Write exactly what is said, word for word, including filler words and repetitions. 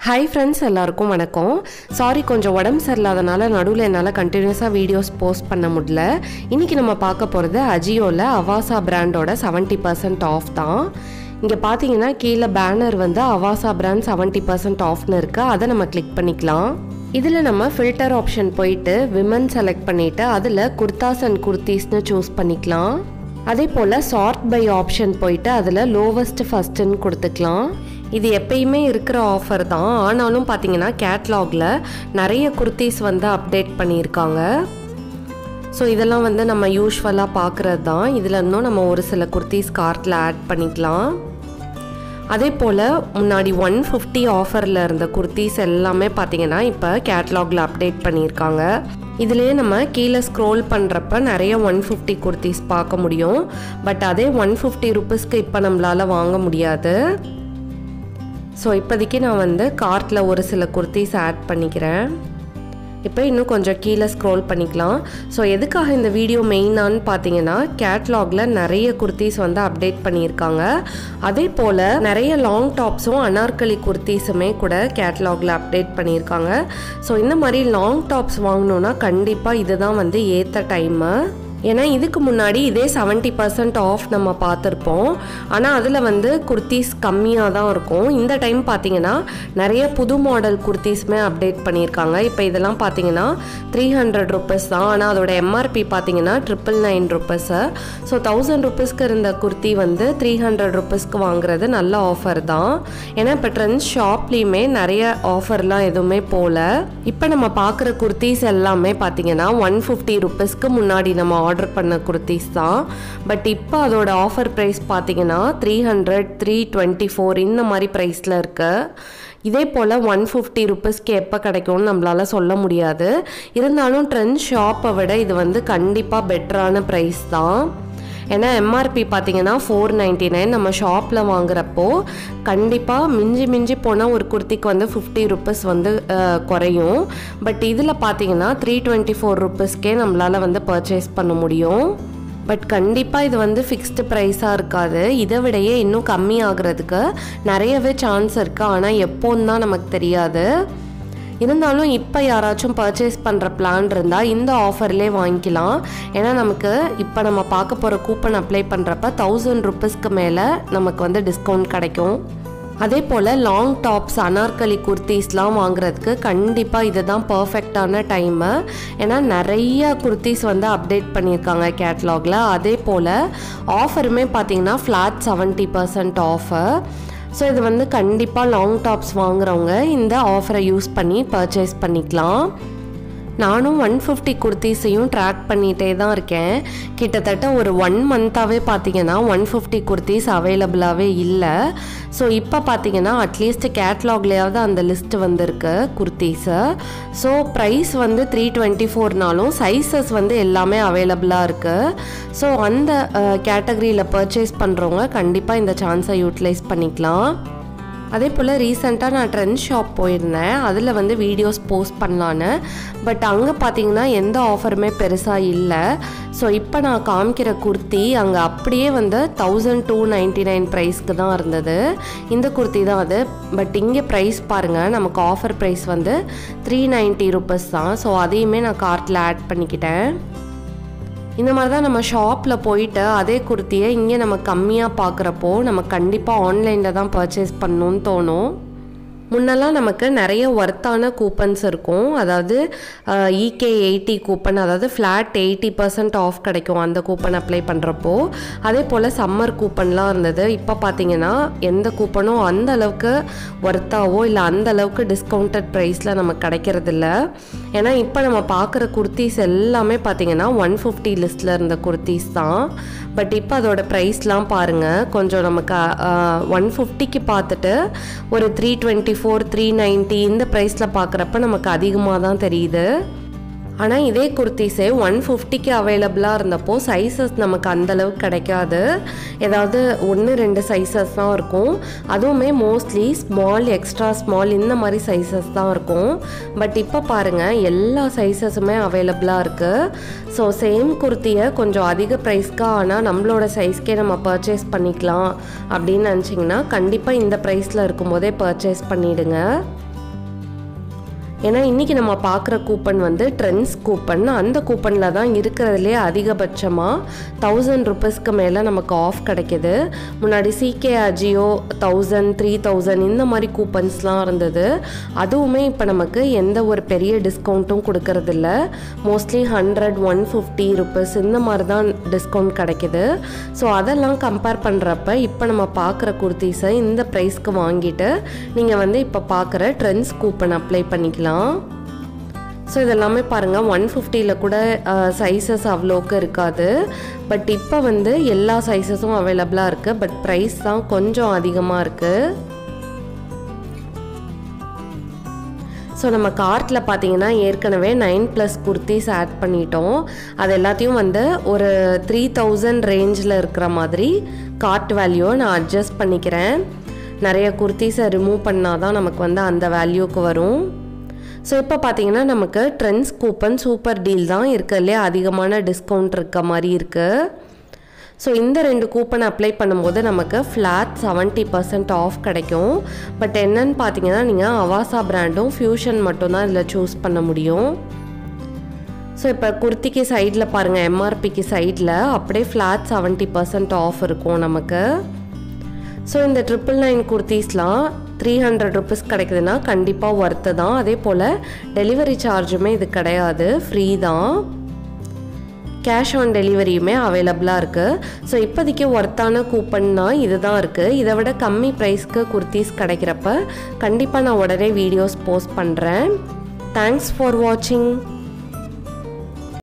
Hi friends, எல்லாருக்கும் வணக்கம். Sorry கொஞ்சம் உடம்பு சரியில்லாதனால நடுவுல என்னால கண்டினியூஸா வீடியோஸ் போஸ்ட் பண்ண முடியல. இன்னைக்கு நம்ம பார்க்க போறது அஜியோல அவாசா பிராண்டோட seventy percent ஆஃப் தான். இங்க பாத்தீங்கன்னா கீழ பேனர் வந்து அவாசா பிராண்ட் seventy percent ஆஃப்னு இருக்கு. அதை நம்ம கிளிக் பண்ணிக்கலாம். இதுல நம்ம ஃபில்டர் ஆப்ஷன் போயிட்டு விமன் செலக்ட் பண்ணிட்டு அதுல குர்தாஸ் அண்ட் குர்தீஸ்னு சூஸ் பண்ணிக்கலாம். அதே போல சார்ட் பை ஆப்ஷன் போயிட்டு அதுல லோவஸ்ட் ஃபர்ஸ்ட்னு கொடுத்துக்கலாம். இது எப்பயுமே இருக்கிற ஆஃபர் தான். ஆனாலும் பார்த்தீங்கன்னா கேட்லாகில் நிறைய குர்தீஸ் வந்து அப்டேட் பண்ணியிருக்காங்க. ஸோ இதெல்லாம் வந்து நம்ம யூஸ்வலாக பார்க்குறது தான். இதில் இன்னும் நம்ம ஒரு சில குர்தீஸ் கார்ட்டில் ஆட் பண்ணிக்கலாம். அதே போல் முன்னாடி ஒன் ஃபிஃப்டி ஆஃபரில் இருந்த குர்தீஸ் எல்லாமே பார்த்தீங்கன்னா இப்போ கேட்லாகில் அப்டேட் பண்ணியிருக்காங்க. இதுலேயே நம்ம கீழே ஸ்க்ரோல் பண்ணுறப்ப நிறைய ஒன் ஃபிஃப்டி குர்தீஸ் பார்க்க முடியும். பட் அதே ஒன் ஃபிஃப்டி ருபீஸ்க்கு இப்போ நம்மளால் வாங்க முடியாது. ஸோ இப்போதைக்கு நான் வந்து கார்ட்டில் ஒரு சில குர்தீஸ் ஆட் பண்ணிக்கிறேன். இப்போ இன்னும் கொஞ்சம் கீழே ஸ்க்ரோல் பண்ணிக்கலாம். ஸோ எதுக்காக இந்த வீடியோ மெயினான்னு பார்த்தீங்கன்னா கேட்லாகில் நிறைய குர்தீஸ் வந்து அப்டேட் பண்ணியிருக்காங்க. அதே போல் நிறைய லாங் டாப்ஸும் அனார்கலி குர்தீஸுமே கூட கேட்லாகில் அப்டேட் பண்ணியிருக்காங்க. ஸோ இந்த மாதிரி லாங் டாப்ஸ் வாங்கணுன்னா கண்டிப்பாக இதுதான் வந்து ஏற்ற டைமு. ஏன்னா இதுக்கு முன்னாடி இதே செவன்ட்டி பர்சன்ட் ஆஃப் நம்ம பார்த்துருப்போம். ஆனால் அதில் வந்து குர்தீஸ் கம்மியாக தான் இருக்கும். இந்த டைம் பார்த்தீங்கன்னா நிறைய புது மாடல் குர்தீஸுமே அப்டேட் பண்ணியிருக்காங்க. இப்போ இதெல்லாம் பார்த்தீங்கன்னா த்ரீ ஹண்ட்ரட் ருபீஸ் தான். ஆனால் அதோட எம்ஆர்பி பார்த்தீங்கன்னா triple nine rupees. So thousand ருபீஸ்க்கு இருந்த குர்த்தி வந்து த்ரீ ஹண்ட்ரட் ருபீஸ்க்கு வாங்குறது நல்ல ஆஃபர் தான். ஏன்னா இப்போ ட்ரெண்ட்ஸ் ஷாப்லேயுமே நிறைய ஆஃபர்லாம் எதுவுமே போகல. இப்போ நம்ம பார்க்குற குர்தீஸ் எல்லாமே பார்த்தீங்கன்னா ஒன் ஃபிஃப்டி ருபீஸ்க்கு முன்னாடி நம்ம ஆர்டர் பண்ண குர்தீஸ் தான். பட் இப்போ அதோட ஆஃபர் ப்ரைஸ் பார்த்தீங்கன்னா three hundred three twenty four இந்த மாதிரி ப்ரைஸில் இருக்கு. இதே போல் ஒன் ஃபிஃப்டி ருபீஸ்க்கு எப்போ கிடைக்கும்னு நம்மளால சொல்ல முடியாது. இருந்தாலும் ட்ரெண்ட் ஷாப்பை விட இது வந்து கண்டிப்பாக பெட்டரான ப்ரைஸ் தான். ஏன்னா எம்ஆர்பி பார்த்தீங்கன்னா ஃபோர் நைன்ட்டி நைன் நம்ம ஷாப்பில் வாங்குறப்போ கண்டிப்பாக மிஞ்சி மிஞ்சி போனால் ஒரு குர்த்திக்கு வந்து ஃபிஃப்டி ருபீஸ் வந்து குறையும். பட் இதில் பார்த்தீங்கன்னா த்ரீ டுவெண்ட்டி ஃபோர் ருபீஸ்க்கே நம்மளால் வந்து பர்ச்சேஸ் பண்ண முடியும். பட் கண்டிப்பாக இது வந்து ஃபிக்ஸ்டு ப்ரைஸாக இருக்காது. இதை விடையே இன்னும் கம்மி ஆகிறதுக்கு நிறையவே சான்ஸ் இருக்குது. ஆனால் எப்போன்னு தான் நமக்கு தெரியாது. இருந்தாலும் இப்போ யாராச்சும் பர்ச்சேஸ் பண்ணுற பிளான் இருந்தால் இந்த ஆஃபர்லேயே வாங்கிக்கலாம். ஏன்னா நமக்கு இப்போ நம்ம பார்க்க போகிற கூப்பன் அப்ளை பண்ணுறப்ப தௌசண்ட் ருபீஸ்க்கு மேலே நமக்கு வந்து டிஸ்கவுண்ட் கிடைக்கும். அதே போல் லாங் டாப்ஸ் அனார்கலி குர்தீஸ்லாம் வாங்குறதுக்கு கண்டிப்பாக இதுதான் பர்ஃபெக்டான டைமு. ஏன்னா நிறைய குர்தீஸ் வந்து அப்டேட் பண்ணியிருக்காங்க கேட்லாகில். அதே போல் ஆஃபருமே பார்த்திங்கன்னா flat seventy percent offer. So இது வந்து கண்டிப்பாக லாங் டாப்ஸ் வாங்குறவங்க இந்த ஆஃபரை யூஸ் பண்ணி பர்ச்சேஸ் பண்ணிக்கலாம். நானும் ஒன் ஃபிஃப்டி குர்த்தீஸையும் ட்ராக் பண்ணிகிட்டே தான் இருக்கேன். கிட்டத்தட்ட ஒரு ஒன் மந்த்தாகவே பார்த்தீங்கன்னா ஒன் ஃபிஃப்டி குர்த்தீஸ் அவைலபிளாகவே இல்லை. ஸோ இப்போ பார்த்தீங்கன்னா அட்லீஸ்ட் கேட்லாக்லேயாவது அந்த லிஸ்ட்டு வந்திருக்கு குர்த்தீஸு. ஸோ ப்ரைஸ் வந்து த்ரீ டுவெண்ட்டி ஃபோர்னாலும் சைஸஸ் வந்து எல்லாமே அவைலபிளாக இருக்குது. ஸோ அந்த கேட்டகரியில் பர்ச்சேஸ் பண்ணுறவங்க கண்டிப்பாக இந்த சான்ஸை யூட்டிலைஸ் பண்ணிக்கலாம். அதே போல் ரீசெண்டாக நான் ட்ரெண்ட் ஷாப் போயிருந்தேன். அதில் வந்து வீடியோஸ் போஸ்ட் பண்ணலான்னு. பட் அங்கே பார்த்தீங்கன்னா எந்த ஆஃபருமே பெருசாக இல்லை. ஸோ இப்போ நான் காமிக்கிற குர்த்தி அங்கே அப்படியே வந்து தௌசண்ட் டூ நைன்ட்டி நைன் ப்ரைஸ்க்கு தான் இருந்தது. இந்த குர்த்தி தான் அது. பட் இங்கே ப்ரைஸ் பாருங்கள், நமக்கு ஆஃபர் ப்ரைஸ் வந்து த்ரீ நைன்ட்டி ருபீஸ் தான். ஸோ அதையுமே நான் கார்ட்டில் ஆட் பண்ணிக்கிட்டேன். இந்த மாதிரி தான் நம்ம ஷாப்பில் போயிட்டு அதே குர்த்தியை இங்கே நம்ம கம்மியாக பார்க்குறப்போ நம்ம கண்டிப்பாக ஆன்லைனில் தான் பர்ச்சேஸ் பண்ணணுன்னு தோணும். முன்னெல்லாம் நமக்கு நிறைய ஒர்த்தான கூப்பன்ஸ் இருக்கும். அதாவது இகே எயிட்டி கூப்பன், அதாவது ஃப்ளாட் எயிட்டி பர்சன்ட் ஆஃப் கிடைக்கும் அந்த கூப்பன் அப்ளை பண்ணுறப்போ. அதே போல் சம்மர் கூப்பன்லாம் இருந்தது. இப்போ பார்த்தீங்கன்னா எந்த கூப்பனும் அந்த அளவுக்கு ஒர்த்தாவோ இல்லை அந்த அளவுக்கு டிஸ்கவுண்டட் ப்ரைஸில் நமக்கு கிடைக்கிறதில்ல. ஏன்னா இப்போ நம்ம பார்க்குற குர்த்தீஸ் எல்லாமே பார்த்தீங்கன்னா ஒன் ஃபிஃப்டி லிஸ்ட்டில் இருந்த குர்த்தீஸ் தான். பட் இப்போ அதோட ப்ரைஸ்லாம் பாருங்கள், கொஞ்சம் நமக்கு ஒன் ஃபிஃப்டிக்கு பார்த்துட்டு ஒரு three twenty four three ninety இந்த ப்ரைஸில் பார்க்குறப்ப நமக்கு அதிகமாக தான் தெரியுது. ஆனால் இதே குர்த்திஸே ஒன் ஃபிஃப்டிக்கு அவைலபிளாக இருந்தப்போ சைஸஸ் நமக்கு அந்தளவுக்கு கிடைக்காது. ஏதாவது ஒன்று ரெண்டு சைஸஸ் தான் இருக்கும். அதுவுமே மோஸ்ட்லி ஸ்மால், எக்ஸ்ட்ரா ஸ்மால் இந்த மாதிரி சைஸஸ் தான் இருக்கும். பட் இப்போ பாருங்கள் எல்லா சைஸஸுமே அவைலபிளாக இருக்குது. ஸோ சேம் குர்த்தியை கொஞ்சம் அதிக ப்ரைஸ்க்கு ஆனால் நம்மளோட சைஸ்க்கே நம்ம பர்ச்சேஸ் பண்ணிக்கலாம் அப்படின்னு நினச்சிங்கன்னா கண்டிப்பாக இந்த ப்ரைஸில் இருக்கும்போதே பர்ச்சேஸ் பண்ணிவிடுங்க. ஏன்னா இன்றைக்கி நம்ம பார்க்குற கூப்பன் வந்து ட்ரெண்ட்ஸ் கூப்பன். அந்த கூப்பனில் தான் இருக்கிறதுலே அதிகபட்சமாக தௌசண்ட் ருபீஸ்க்கு மேலே நமக்கு ஆஃப் கிடைக்கிது. முன்னாடி சிகே அஜியோ தௌசண்ட் த்ரீ தௌசண்ட் இந்த மாதிரி கூப்பன்ஸ்லாம் இருந்தது. அதுவுமே இப்போ நமக்கு எந்த ஒரு பெரிய டிஸ்கவுண்ட்டும் கொடுக்கறதில்ல. Mostly hundred one fifty rupees இந்த மாதிரி தான் டிஸ்கவுண்ட் கிடைக்கிது. ஸோ அதெல்லாம் கம்பேர் பண்ணுறப்ப இப்போ நம்ம பார்க்குற குர்த்திஸை இந்த ப்ரைஸ்க்கு வாங்கிட்டு நீங்கள் வந்து இப்போ பார்க்குற ட்ரெண்ட்ஸ் கூப்பன் அப்ளை பண்ணிக்கலாம். ஸோ இதெல்லாமே பாருங்கள் ஒன் ஃபிஃப்டியில் கூட சைஸஸ் அவ்வளோக்கு இருக்காது. பட் இப்போ வந்து எல்லா சைஸஸும் அவைலபிளாக இருக்குது. பட் ப்ரைஸ் தான் கொஞ்சம் அதிகமாக இருக்குது. ஸோ நம்ம கார்ட்டில் பார்த்தீங்கன்னா ஏற்கனவே நைன் ப்ளஸ் குர்த்திஸ் ஆட் பண்ணிட்டோம். அது எல்லாத்தையும் வந்து ஒரு த்ரீ தௌசண்ட் ரேஞ்சில் இருக்கிற மாதிரி கார்ட் வேல்யூவை நான் அட்ஜஸ்ட் பண்ணிக்கிறேன். நிறைய குர்த்திஸை ரிமூவ் பண்ணால் தான் நமக்கு வந்து அந்த வேல்யூக்கு வரும். ஸோ இப்போ பார்த்தீங்கன்னா நமக்கு ட்ரெண்ட்ஸ் கூப்பன் சூப்பர் டீல் தான் இருக்கிறதுலே அதிகமான டிஸ்கவுண்ட் இருக்க மாதிரி இருக்குது. ஸோ இந்த ரெண்டு கூப்பன் அப்ளை பண்ணும்போது நமக்கு ஃப்ளாட் செவன்ட்டி பர்சன்ட் ஆஃப் கிடைக்கும். பட் என்னன்னு பார்த்தீங்கன்னா நீங்கள் அவாசா பிராண்டும் ஃபியூஷன் மட்டும்தான் இதில் சூஸ் பண்ண முடியும். ஸோ இப்போ குர்த்திக்கு சைடில் பாருங்கள், எம்ஆர்பிக்கு சைடில் அப்படியே ஃப்ளாட் செவன்ட்டி பர்சன்ட் ஆஃப் இருக்கும் நமக்கு. ஸோ இந்த ட்ரிபிள் நைன் குர்த்திஸ்லாம் த்ரீ ஹண்ட்ரட் ருபீஸ் கிடைக்குதுன்னா கண்டிப்பாக ஒர்த்து தான். அதே போல் டெலிவரி சார்ஜுமே இது கிடையாது, ஃப்ரீ தான். கேஷ் ஆன் டெலிவரியுமே அவைலபிளாக இருக்குது. ஸோ இப்போதைக்கு ஒர்த்தான கூப்பன்னா இது தான் இருக்குது. இதை விட கம்மி ப்ரைஸ்க்கு குர்த்திஸ் கிடைக்கிறப்ப கண்டிப்பாக நான் உடனே வீடியோஸ் போஸ்ட் பண்ணுறேன். தேங்க்ஸ் ஃபார் வாட்சிங்.